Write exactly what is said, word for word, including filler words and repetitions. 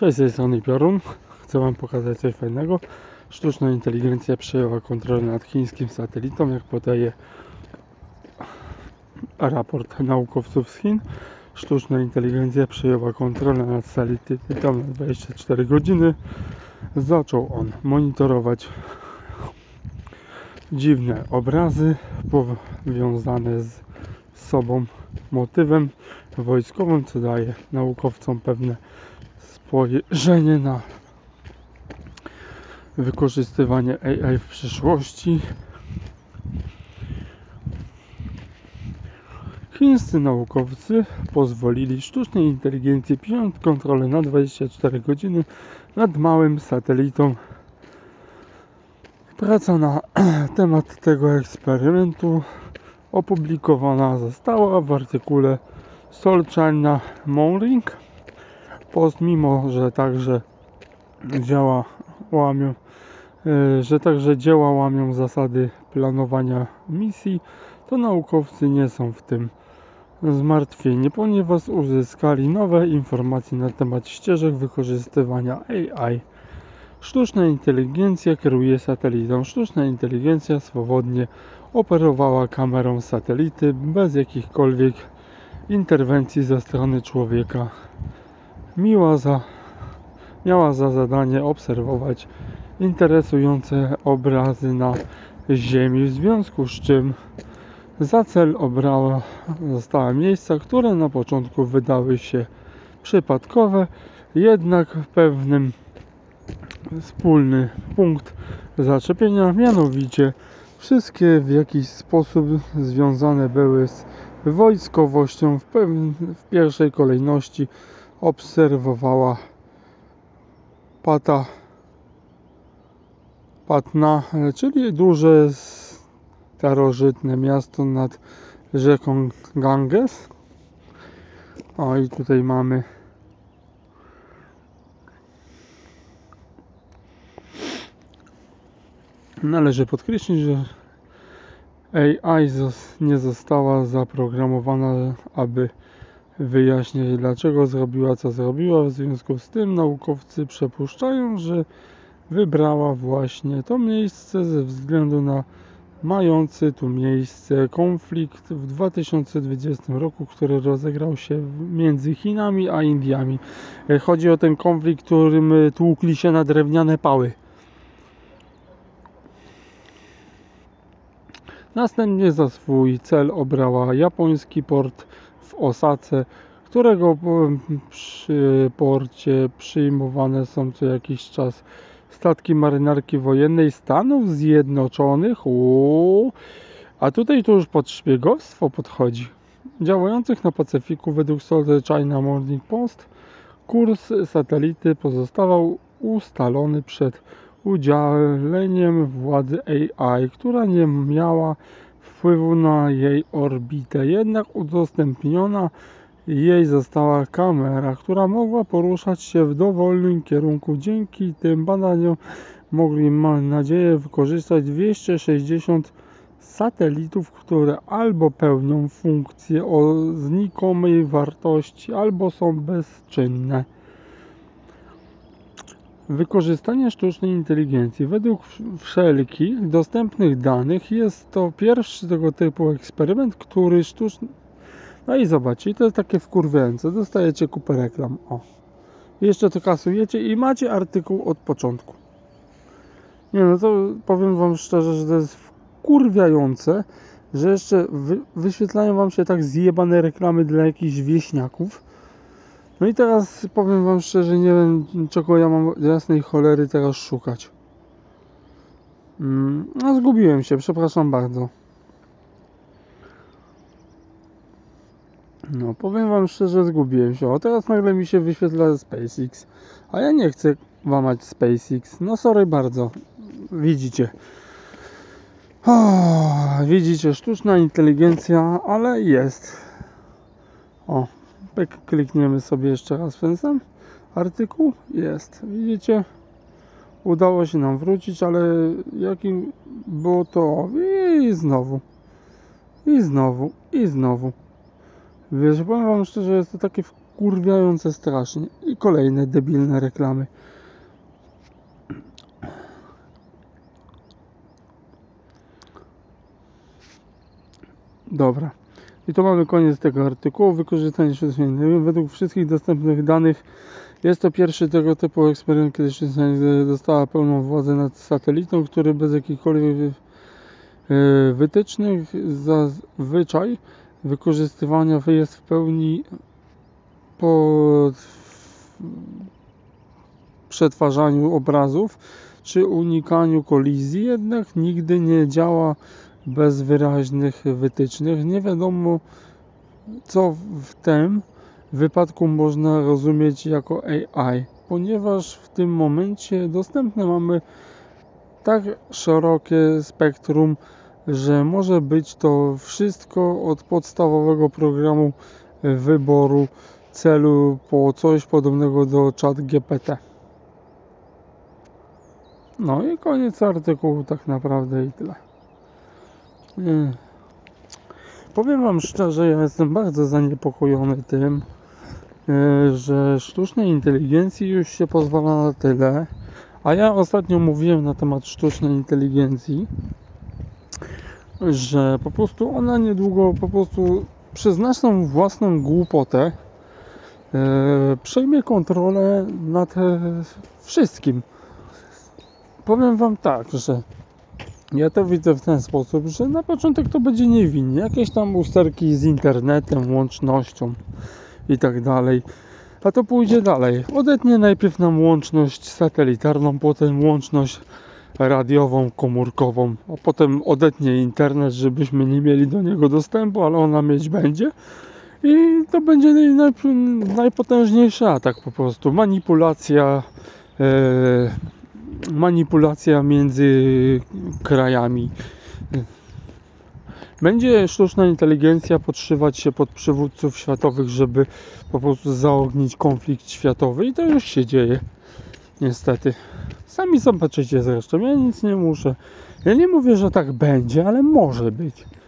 Cześć, z tej strony Piorun. Chcę Wam pokazać coś fajnego. Sztuczna inteligencja przejęła kontrolę nad chińskim satelitą, jak podaje raport naukowców z Chin. Sztuczna inteligencja przejęła kontrolę nad satelitą na dwadzieścia cztery godziny. Zaczął on monitorować dziwne obrazy powiązane z sobą motywem wojskowym, co daje naukowcom pewne spojrzenie na wykorzystywanie A I w przyszłości. Chińscy naukowcy pozwolili sztucznej inteligencji przejąć kontrolę na dwadzieścia cztery godziny nad małym satelitą. Praca na temat tego eksperymentu opublikowana została w artykule Seoul China Morning Post, mimo że także działa łamią, że także dzieła łamią zasady planowania misji, to naukowcy nie są w tym zmartwieni, ponieważ uzyskali nowe informacje na temat ścieżek wykorzystywania A I. Sztuczna inteligencja kieruje satelitą. Sztuczna inteligencja swobodnie operowała kamerą satelity bez jakichkolwiek interwencji ze strony człowieka. Miała za, miała za zadanie obserwować interesujące obrazy na Ziemi, w związku z czym za cel obrała została miejsca, które na początku wydały się przypadkowe, jednak w pewnym wspólny punkt zaczepienia, mianowicie wszystkie w jakiś sposób związane były z wojskowością. W, pew- w pierwszej kolejności obserwowała Pata, Patna, czyli duże starożytne miasto nad rzeką Ganges. O, i tutaj mamy należy podkreślić, że A I nie została zaprogramowana, aby wyjaśnić, dlaczego zrobiła, co zrobiła. W związku z tym naukowcy przypuszczają, że wybrała właśnie to miejsce ze względu na mający tu miejsce konflikt w dwa tysiące dwudziestym roku, który rozegrał się między Chinami a Indiami. Chodzi o ten konflikt, w którym tłukli się na drewniane pały. Następnie za swój cel obrała japoński port w Osace, którego przy porcie przyjmowane są co jakiś czas statki marynarki wojennej Stanów Zjednoczonych. Uuu. A tutaj to już pod szpiegostwo podchodzi. Działających na Pacyfiku według Seoul China Morning Post kurs satelity pozostawał ustalony przed udzieleniem władzy A I, która nie miała wpływu na jej orbitę. Jednak udostępniona jej została kamera, która mogła poruszać się w dowolnym kierunku. Dzięki tym badaniom mogli, mam nadzieję, wykorzystać dwieście sześćdziesiąt satelitów, które albo pełnią funkcję o znikomej wartości, albo są bezczynne. Wykorzystanie sztucznej inteligencji według wszelkich dostępnych danych jest to pierwszy tego typu eksperyment, który sztuczny... No i zobaczcie, to jest takie wkurwiające. Dostajecie kupę reklam. O. Jeszcze to kasujecie i macie artykuł od początku. Nie no, to powiem Wam szczerze, że to jest wkurwiające, że jeszcze wy... wyświetlają Wam się tak zjebane reklamy dla jakichś wieśniaków. No i teraz powiem Wam szczerze, nie wiem, czego ja mam jasnej cholery teraz szukać. Mm, no zgubiłem się, przepraszam bardzo. No powiem Wam szczerze, zgubiłem się. O, teraz nagle mi się wyświetla SpaceX. A ja nie chcę łamać SpaceX. No sorry bardzo. Widzicie. O, widzicie, sztuczna inteligencja, ale jest. O. Klikniemy sobie jeszcze raz w ten sam artykuł. Jest. Widzicie? Udało się nam wrócić, ale jakim było to? I znowu. I znowu. I znowu. Wiesz, powiem Wam szczerze, jest to takie wkurwiające strasznie. I kolejne debilne reklamy. Dobra. I to mamy koniec tego artykułu. Wykorzystanie sztucznej inteligencji. Według wszystkich dostępnych danych jest to pierwszy tego typu eksperyment, kiedy sztuczna inteligencja dostała pełną władzę nad satelitą, który bez jakichkolwiek wytycznych zazwyczaj wykorzystywania jest w pełni po przetwarzaniu obrazów czy unikaniu kolizji, jednak nigdy nie działa bez wyraźnych wytycznych. Nie wiadomo, co w tym wypadku można rozumieć jako A I, ponieważ w tym momencie dostępne mamy tak szerokie spektrum, że może być to wszystko od podstawowego programu wyboru celu po coś podobnego do ChatGPT. No i koniec artykułu tak naprawdę i tyle. Nie. Powiem Wam szczerze, ja jestem bardzo zaniepokojony tym, że sztucznej inteligencji już się pozwala na tyle, a ja ostatnio mówiłem na temat sztucznej inteligencji, że po prostu ona niedługo po prostu przez naszą własną głupotę e, przejmie kontrolę nad e, wszystkim. Powiem Wam tak, że ja to widzę w ten sposób, że na początek to będzie niewinnie, jakieś tam usterki z internetem, łącznością i tak dalej. A to pójdzie dalej. Odetnie najpierw nam łączność satelitarną, potem łączność radiową, komórkową, a potem odetnie internet, żebyśmy nie mieli do niego dostępu, ale ona mieć będzie. I to będzie naj, najpotężniejszy atak po prostu. Manipulacja, e, manipulacja między krajami. Będzie sztuczna inteligencja podszywać się pod przywódców światowych, żeby po prostu zaognić konflikt światowy i to już się dzieje. Niestety. Sami zobaczycie zresztą, ja nic nie muszę. Ja nie mówię, że tak będzie, ale może być.